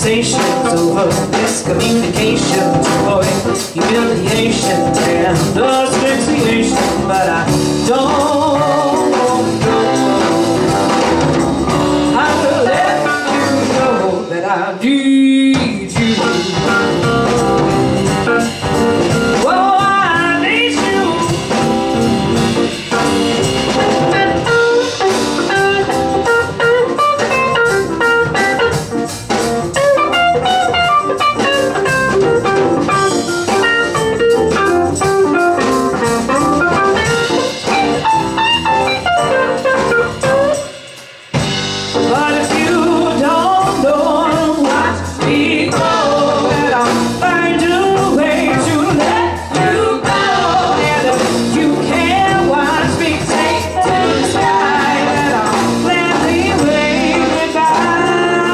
conversations over miscommunications, avoid humiliation and asphyxiation, but I don't want to go. I will let you know that I need you. Oh, I need you. But if you don't know what we go, then I'll find a way to let you go. And if you can't watch me take to the sky, then I'll gladly wave goodbye.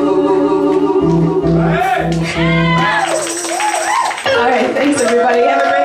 All right, thanks everybody. Have a great